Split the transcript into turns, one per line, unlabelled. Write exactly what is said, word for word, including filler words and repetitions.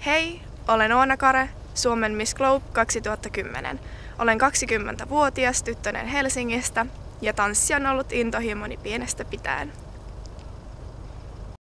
Hei, olen Oona Kare, Suomen Miss Globe kaksituhattakymmenen. Olen kaksikymmentävuotias tyttönen Helsingistä ja tanssi on ollut intohimoni pienestä pitäen.